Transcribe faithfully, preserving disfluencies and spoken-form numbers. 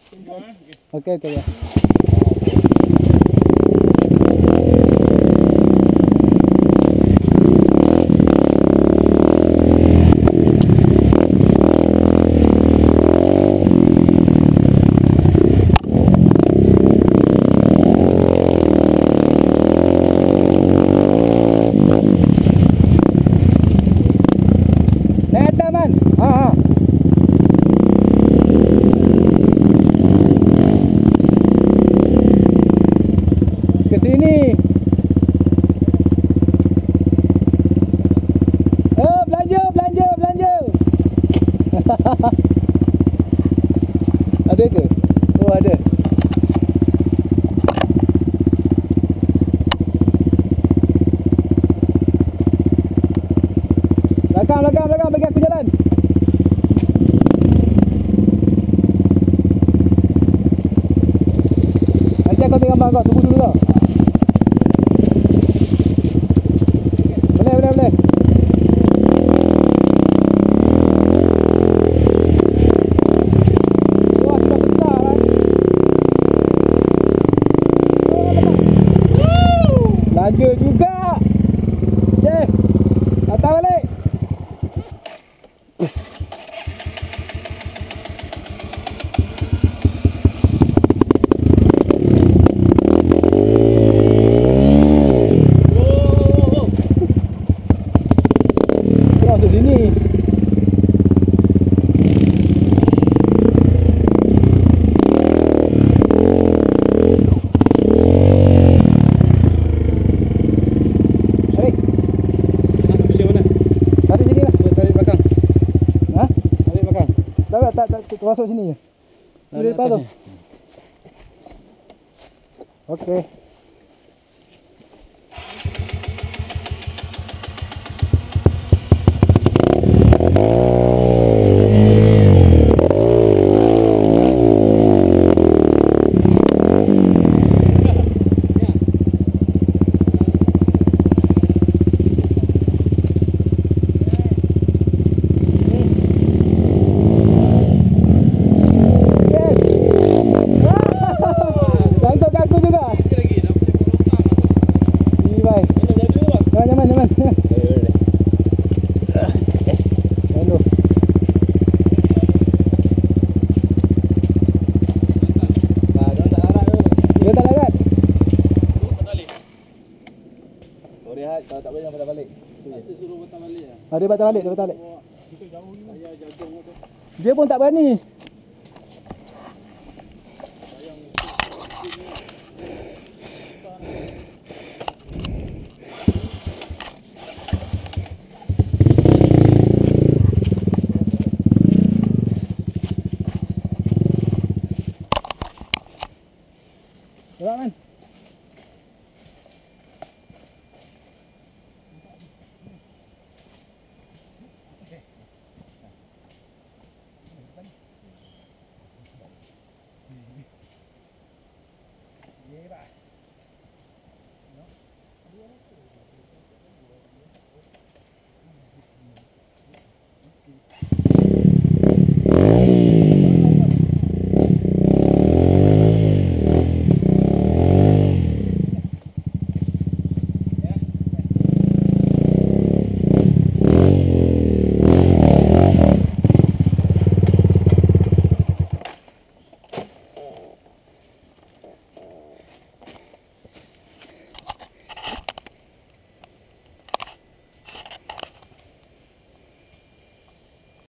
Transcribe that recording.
Okey, okey ya. Naik atas man. Ha ha. Ke sini. Oh, belanja, belanja, belanja. Ada ke? Oh, ada. Belakang, belakang, belakang, bagi aku jalan. Nanti aku ambil gambar kau, tunggu dulu tau. Boleh, boleh, boleh. Wah, sudah besar lah. Belanja juga. Cik, datang balik. Terus di sini. Tarik. Pilih mana? Tarik sini lah. Tarik belakang. Ha? Tarik belakang. Tak, tak, tak, tak, tak masuk sini je. Dari depan tu. Okey. Tangkap aku juga. Lagi nak pergi longkang. Ni bhai. Mana baju bang? Jangan, jangan, jangan. Hello. Nah, dah tak harap tu. Dia tak larat. Patah balik. Oh rehat, kalau tak boleh patah balik. Saya suruh patah balik ah. Ha, dia patah balik, dia patah balik. Kita jauh ni. Saya jagung tu. Dia pun tak berani. Gerak man.